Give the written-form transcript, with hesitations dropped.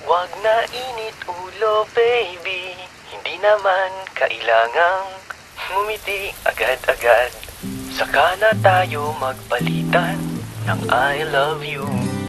Wag na init ulo, baby. Hindi naman kailangang ngumiti agad-agad. Saka na tayo magpalitan ng I love you.